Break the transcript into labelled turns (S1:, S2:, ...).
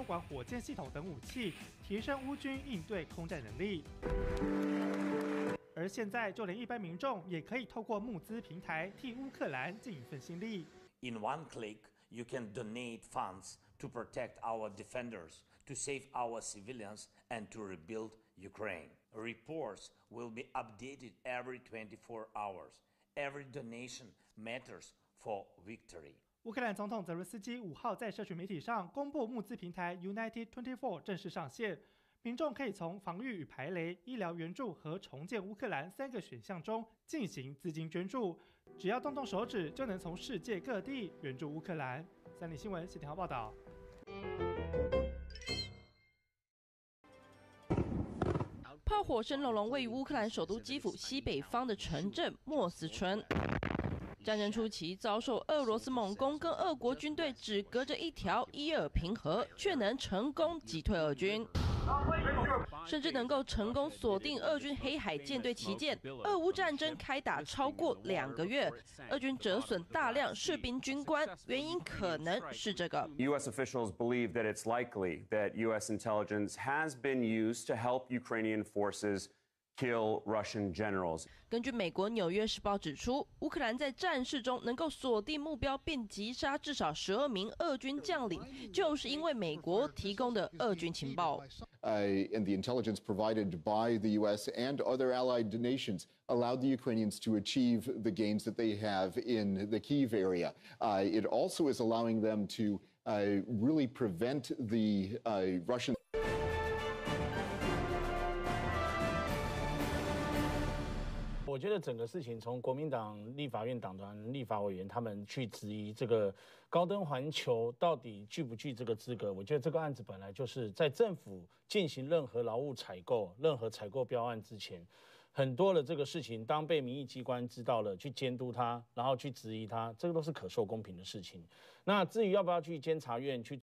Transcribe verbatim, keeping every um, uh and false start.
S1: 多管火箭系统等武器，提升乌军应对空战能力。而现在，就连一般民众也可以透过募资平台替乌克兰尽一份心力。
S2: In one click, you can donate funds to protect our defenders, to save our civilians, and to rebuild Ukraine. Reports will be updated every twenty-four hours. Every donation matters for victory.
S1: 乌克兰总统泽伦斯基五号在社群媒体上公布募资平台 United twenty-four 正式上线。民众可以从防御与排雷、医疗援助和重建乌克兰三个选项中进行资金捐助，只要动动手指就能从世界各地援助乌克兰。三立新闻谢廷浩报道。
S3: 炮火声隆隆，位于乌克兰首都基辅西北方的城镇莫斯村。战争初期遭受俄罗斯猛攻，跟俄国军队只隔着一条伊尔平河，却能成功击退俄军。甚至能够成功锁定俄军黑海舰队旗舰。俄乌战争开打超过两个月，俄军折损大量士兵军官，原因可能是这个。
S4: U S officials believe that it's likely that U S intelligence has been used to help Ukrainian forces kill Russian generals.
S3: 根据美国《纽约时报》指出，乌克兰在战事中能够锁定目标并击杀至少十二名俄军将领，就是因为美国提供的俄军情报。
S5: Uh, and the intelligence provided by the U S and other allied nations allowed the Ukrainians to achieve the gains that they have in the Kyiv area. Uh, it also is allowing them to uh, really prevent the uh, Russian.
S6: 我觉得整个事情从国民党立法院党团立法委员他们去质疑这个高登环球到底具不具这个资格，我觉得这个案子本来就是在政府进行任何劳务采购、任何采购标案之前，很多的这个事情，当被民意机关知道了，去监督他，然后去质疑他，这个都是可受公平的事情。那至于要不要去监察院去